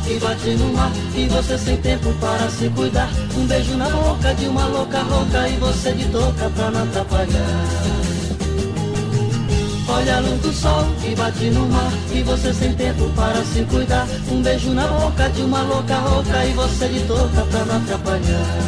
que bate no mar e você sem tempo para se cuidar. Um beijo na boca de uma louca rouca e você de touca pra não atrapalhar. Olha a luz do sol que bate no mar e você sem tempo para se cuidar. Um beijo na boca de uma louca rouca e você de touca pra não atrapalhar.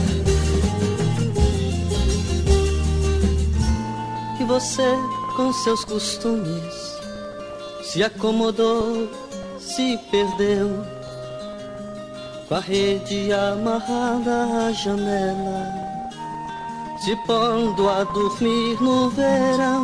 E você com seus costumes se acomodou, se perdeu, com a rede amarrada à janela, se pondo a dormir no verão.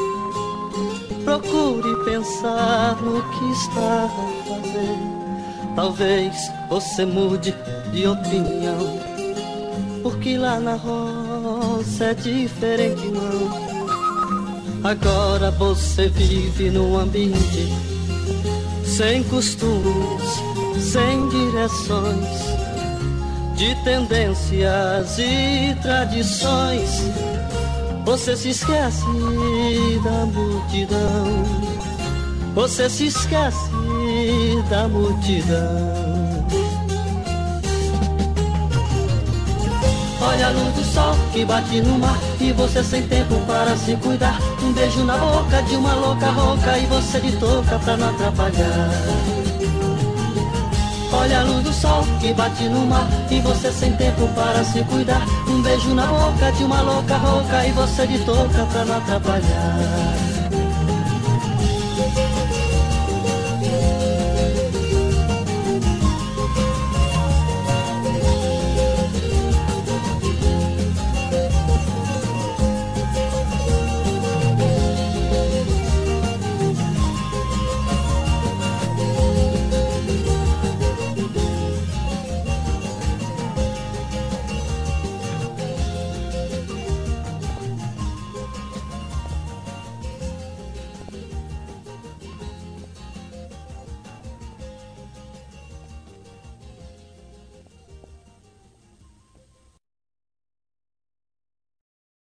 Procure pensar no que está a fazer. Talvez você mude de opinião, porque lá na roça é diferente não. Agora você vive num ambiente sem costumes, sem direções, de tendências e tradições. Você se esquece da multidão, você se esquece da multidão. Olha a luz do sol que bate no mar e você sem tempo para se cuidar. Um beijo na boca de uma louca rouca e você de touca pra não atrapalhar. Olha a luz do sol que bate no mar e você sem tempo para se cuidar. Um beijo na boca de uma louca rouca e você de touca pra não atrapalhar.